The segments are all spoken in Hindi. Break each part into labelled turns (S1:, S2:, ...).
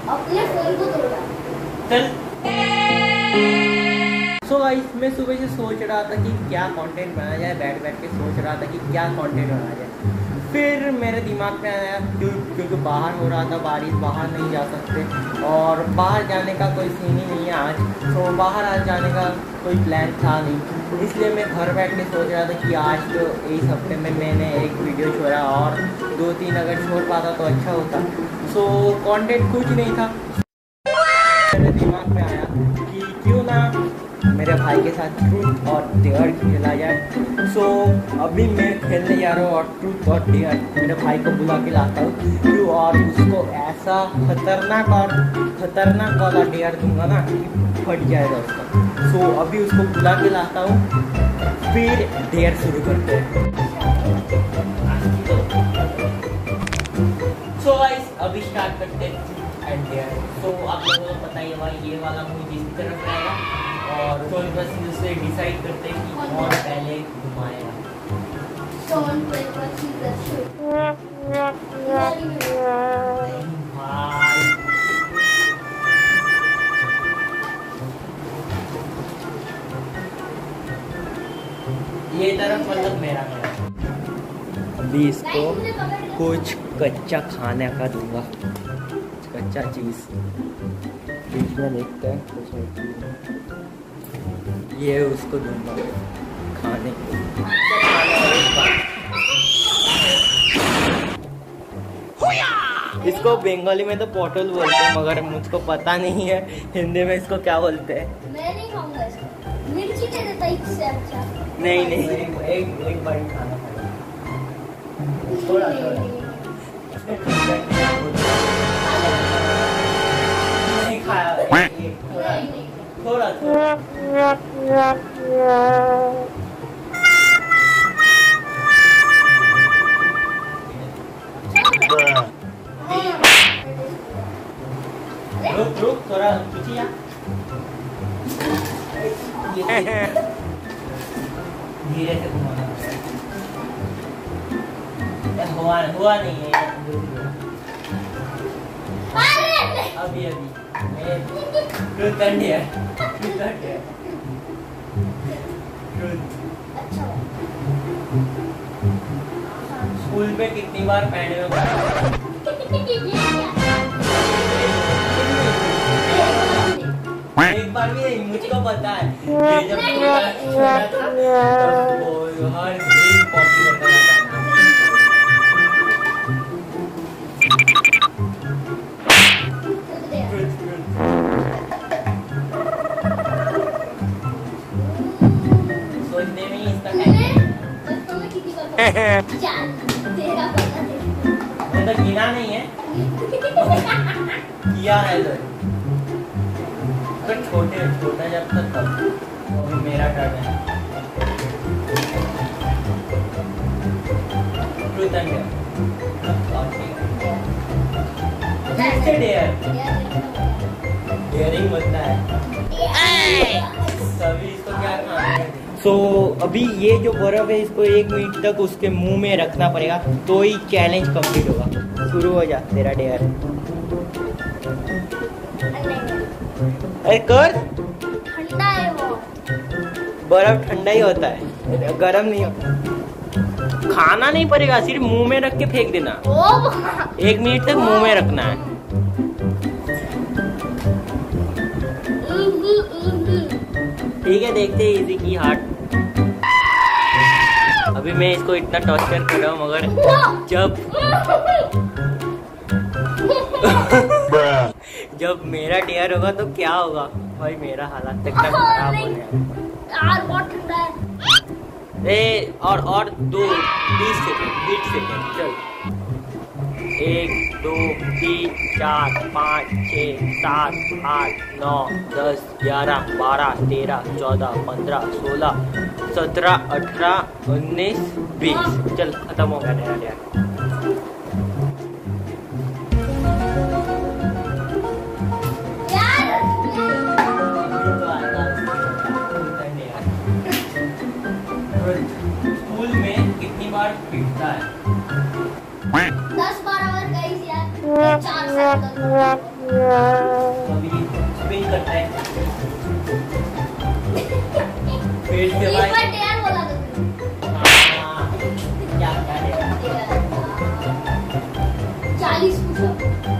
S1: अपने फोन को तोड़ा।
S2: चल। सो गाइस मैं सुबह से सोच रहा था कि क्या कंटेंट बनाया जाए, बैठ बैठ के सोच रहा था कि क्या कंटेंट बनाया जाए। फिर मेरे दिमाग में आया क्योंकि बाहर हो रहा था बारिश, बाहर नहीं जा सकते और बाहर जाने का कोई सीन ही नहीं है आज। तो बाहर आज जाने का कोई प्लान था नहीं, इसलिए मैं घर बैठ के सोच रहा था कि आज तो इस हफ्ते में मैंने एक वीडियो छोड़ा और 2-3 अगर छोड़ पाता तो अच्छा होता। सो कंटेंट कुछ नहीं था। मेरे दिमाग में आया कि क्यों ना मेरे भाई के साथ ट्रूथ और डेयर खेला जाए। सो अभी मैं खेलने जा रहा हूँ और ट्रूथ और डेयर मेरे भाई को बुला के लाता हूँ और उसको ऐसा खतरनाक वाला डेयर दूंगा ना कि फट जाएगा उसका। सो अभी उसको बुला के लाता हूँ, फिर डेयर शुरू करते हैं। सो गाइस अभी स्टार्ट करते हैं एंड डेयर। तो आप लोगों को पता ही होगा ये वाला मुझे जिस तरफ रहेगा और स्टोन पेपर सीजर से डिसाइड करते हैं कि कौन पहले घुमाएगा।
S1: Stone paper scissor shoot.
S2: ये तरफ मतलब मेरा है। अभी इसको कुछ कच्चा खाने का दूंगा, कच्चा चीज बीच में देखते हैं कुछ। ये उसको दूंगा खाने को। इसको बंगाली में तो पोटल बोलते हैं मगर मुझको पता नहीं है हिंदी में इसको क्या बोलते हैं।
S1: मैं नहीं खाऊंगा इसको, मिर्ची दे देता इससे अच्छा।
S2: नहीं एक बाइट खाना पड़ेगा। थोड़ा नहीं खाया, थोड़ा रुक थोड़ा पीछे जा। धीरे से घुमाना हुआ नहीं है। अभी स्कूल में कितनी बार पहने में एक बार भी नहीं, मुझको पता है। ये जब छोटा था तो हर दिन कॉपी करता था। सोचने में इसका मैंने तो गिना नहीं है, किया है तो छोटा जब तक तब अभी मेरा टर्न है। डेयरिंग बनता है तभी इसको क्या खाना है। सो अभी ये जो बर्फ है इसको 1 मिनट तक उसके मुंह में रखना पड़ेगा तो ही चैलेंज कंप्लीट होगा। शुरू हो जा तेरा डेयर। अरे कर,
S1: ठंडा है वो।
S2: बर्फ ठंडा ही होता है, गर्म नहीं होता। खाना नहीं पड़ेगा, सिर्फ मुंह में रख के फेंक देना। 1 मिनट तक मुंह में रखना है। ठीक है देखते हैं इजी की हार्ट। अभी मैं इसको इतना टॉर्चर कर रहा हूँ मगर जब मेरा डेयर होगा तो क्या होगा भाई, मेरा हालत तक खराब हो जाएगा।
S1: यार बहुत ठंडा है।
S2: और 20 सेकंड चल। 1 2 3 4 5 6 7 8 9 10 11 12 13 14 15 16 17 18 19 20 चल खत्म हो गया मेरा डेयर। स्कूल में कितनी बार पीटता है?
S1: 10-12 बार गई यार। 4 साल
S2: अभी स्पिन करता है पेट से
S1: इस
S2: भाई।
S1: बार डेयर बोला तो तुमने।
S2: हाँ, क्या क्या है?
S1: 40 पुशअप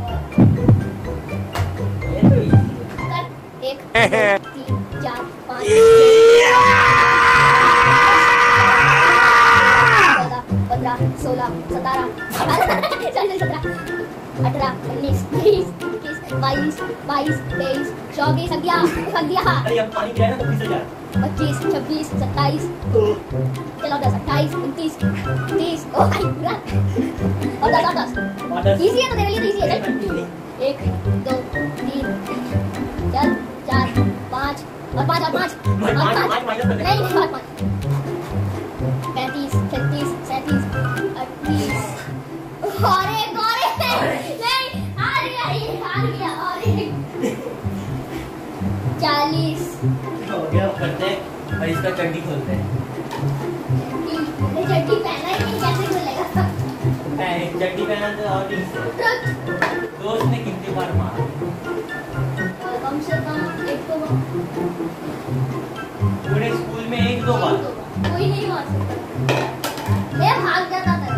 S2: ये तो easy है।
S1: कर। 1 2 3 4 5 15 16 17 18 19 20 21 22 23 24 लग गया
S2: अरे अब पानी गिरा है ना तो फिसल जा रहा
S1: 25 26 27 चलो 10 28 29 30 ओ भाई पूरा और 10
S2: है।
S1: इजी है तो तेरे लिए तो इजी है चल 1 2 3 चल 4 5 और 5 और 5
S2: पाँच माइनस कर दे।
S1: नहीं 5 35 36 37 38 अरे नहीं आ गया अरे 40
S2: हो गया करते हैं और इसका चड्डी खोलते हैं।
S1: चड्डी पहना ही नहीं कैसे खुलेगा
S2: चड्डी पहना तो और ठीक से। दोस्त ने कितनी बार मारा?
S1: कम से कम एक तो
S2: पूरे स्कूल में एक दो बार।
S1: कोई नहीं मार सकता मैं भाग जाता था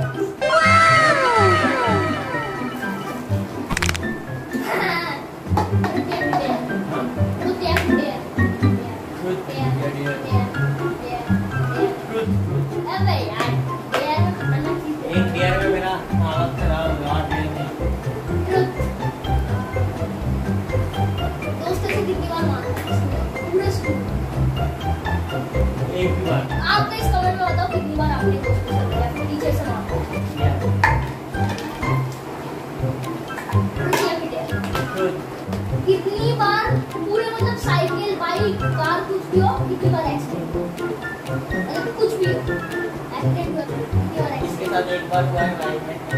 S2: एक डेयर में मेरा हालत खराब हुआ डेयर में। एक भी बार
S1: आप इस कमेंट में बताओ कितनी बार आपने दोस्तों से या फिर टीचर से मारा
S2: किया।
S1: कितनी बार पूरे मतलब साइकिल बाइक कार कुछ भी हो कितनी बार एक्सीडेंट मतलब कुछ भी हो एक्सीडेंट हुआ तो कितनी बार
S2: इसके
S1: एक्सीडेंट
S2: साथ एक बार हुआ है लाइफ में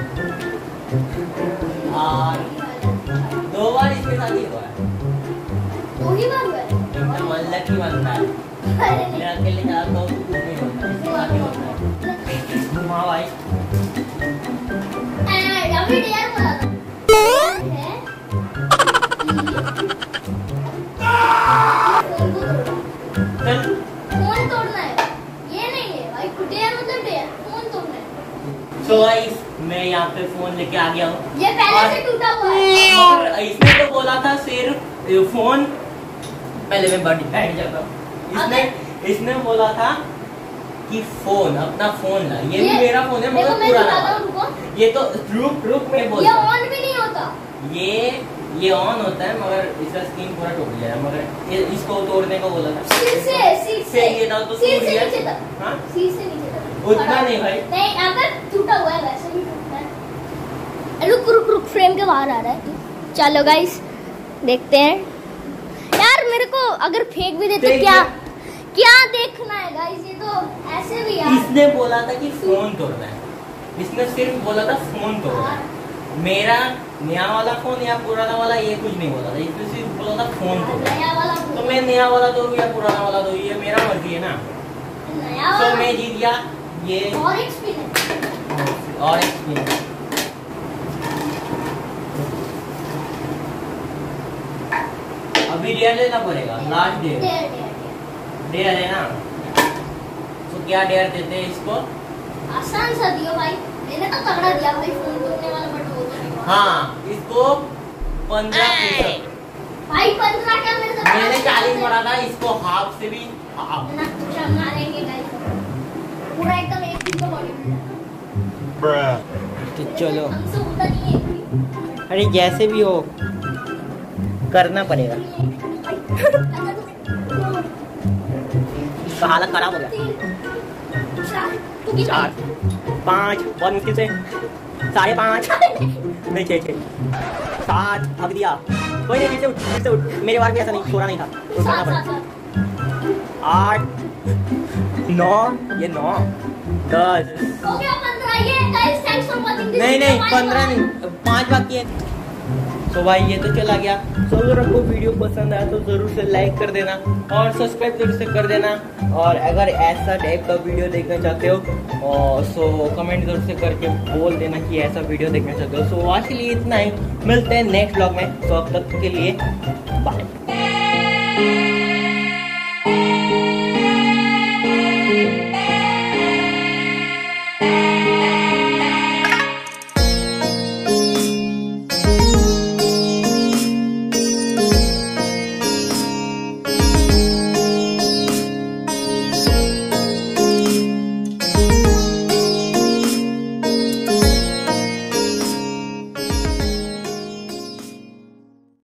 S2: और 2 बार इसके साथ ही हुआ है।
S1: 2 ही बार हुआ है
S2: एकदम अनलकी बनता है।
S1: अरे नहीं
S2: मैं अकेले जाता हूँ तो कुछ नहीं होता है, इसके साथ ही होता है। हाँ भाई
S1: अभी डेयर बोला था है
S2: चल
S1: फोन तोड़ना है ये नहीं है भाई डेयर मतलब डेयर फोन तोड़ना है
S2: सो गाइस मैं यहाँ पे फोन लेके आ गया हूँ।
S1: ये पहले
S2: और-
S1: से टूटा हुआ है
S2: मगर इसने तो बोला था सिर्फ फोन। पहले मैं बैठ जाता हूँ। इसने बोला था कि फोन अपना फोन ला। ये भी मेरा फोन है
S1: देखो
S2: मगर
S1: मैं
S2: पुराना
S1: दिखाता
S2: वाला।
S1: हूँ रुको
S2: ये तो रुक मैं बोल
S1: ये ऑन भी नहीं होता
S2: ये ऑन होता है मगर इसका स्क्रीन पूरा टूट गया है। मगर इसको तोड़ने को बोला था।
S1: सिर से
S2: फिर ये था तो
S1: सिर
S2: टूट
S1: से
S2: गया।
S1: नीचे तक
S2: हाँ?
S1: सिर से नीचे तक
S2: उतना नहीं भाई।
S1: नहीं अगर टूटा हुआ है वैसे भी टूटा है रुक फ्रेम के बाहर आ रहा है तू चलो गाइस देखते हैं यार मेरे को अगर फेंक भी दे तो
S2: देख
S1: क्या
S2: ले।
S1: क्या देखना है गाइस ये तो ऐसे भी यार
S2: इसने बोला था कि फोन तोड़ना है। इसने सिर्फ बोला था फोन तोड़ना है। मेरा नया वाला फोन या पुराना वाला ये कुछ नहीं बोला था। इसने सिर्फ बोला था फोन तोड़ना है।
S1: नया वाला
S2: तो मैं नया वाला तोड़ूं या पुराना वाला तोड़ूं ये मेरा मर्जी है ना।
S1: नया
S2: तो
S1: वाला
S2: मैं जीत गया ये
S1: और एक स्पिन है
S2: और एक स्पिन। अभी डेयर लेना पड़ेगा लास्ट डेयर। डेयर है ना तो क्या डेयर देते हैं इसको?
S1: आसान सा दियो भाई मैंने तो तगड़ा दिया भाई फोन तोड़ने वाला बट वो तो नहीं हुआ।
S2: हाँ इसको 15
S1: भाई 15 क्या मेरे से
S2: मैंने 40 पढ़ा था। इसको हाफ से भी हाफ।
S1: ना तुझे मारेंगे गाइस पूरा एकदम एक दिन का बॉडी बिल्डर
S2: तो चलो
S1: हमसे होता नहीं है कोई।
S2: अरे जैसे भी हो करना पड़ेगा। इसका हालत खराब हो गया। 4 5 बहुत मुश्किल से 5.5 नहीं 6 7 अब दिया। कोई नहीं फिर से उठ मेरे बार भी ऐसा नहीं छोड़ा नहीं था तो करना पड़ेगा। 8 9 ये 9 10
S1: हो गया 15 ये guys thanks for watching this
S2: नहीं 15 नहीं 5 बाकी है। सो भाई ये तो चला गया। सो अगर आपको वीडियो पसंद आया तो ज़रूर से लाइक कर देना और सब्सक्राइब जरूर से कर देना। और अगर ऐसा टाइप का वीडियो देखना चाहते हो और सो कमेंट जरूर से करके बोल देना कि ऐसा वीडियो देखना चाहते हो। सो आज के लिए इतना ही, मिलते हैं नेक्स्ट ब्लॉग में। सो अब तक के लिए बाय।